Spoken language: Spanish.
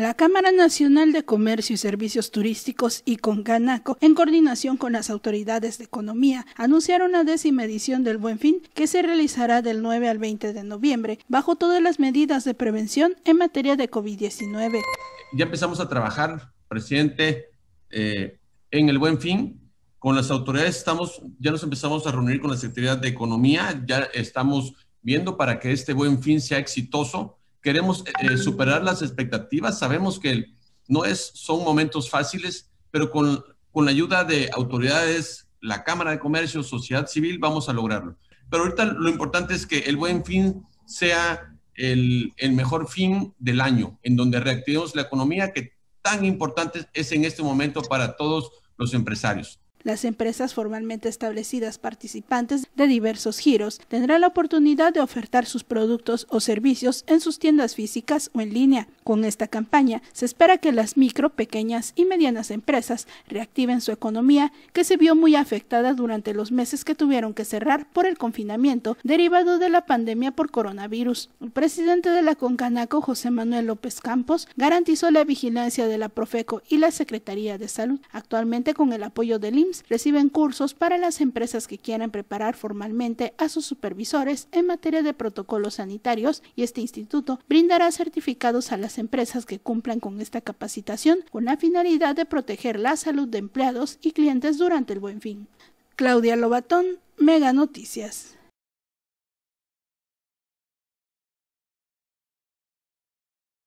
La Cámara Nacional de Comercio y Servicios Turísticos y Concanaco, en coordinación con las autoridades de economía, anunciaron la 10ª edición del Buen Fin, que se realizará del 9 al 20 de noviembre, bajo todas las medidas de prevención en materia de COVID-19. Ya empezamos a trabajar, presidente, en el Buen Fin. Con las autoridades ya nos empezamos a reunir con la Secretaría de Economía, ya estamos viendo para que este Buen Fin sea exitoso. Queremos superar las expectativas, sabemos que son momentos fáciles, pero con la ayuda de autoridades, la Cámara de Comercio, sociedad civil, vamos a lograrlo. Pero ahorita lo importante es que el Buen Fin sea el mejor fin del año, en donde reactivemos la economía, que tan importante es en este momento para todos los empresarios. Las empresas formalmente establecidas participantes de diversos giros tendrán la oportunidad de ofertar sus productos o servicios en sus tiendas físicas o en línea. Con esta campaña se espera que las micro, pequeñas y medianas empresas reactiven su economía, que se vio muy afectada durante los meses que tuvieron que cerrar por el confinamiento derivado de la pandemia por coronavirus. El presidente de la Concanaco, José Manuel López Campos, garantizó la vigilancia de la Profeco y la Secretaría de Salud. Actualmente, con el apoyo del IMSS, reciben cursos para las empresas que quieran preparar formalmente a sus supervisores en materia de protocolos sanitarios, y este instituto brindará certificados a las empresas que cumplan con esta capacitación con la finalidad de proteger la salud de empleados y clientes durante el Buen Fin. Claudia Lobatón, Mega Noticias.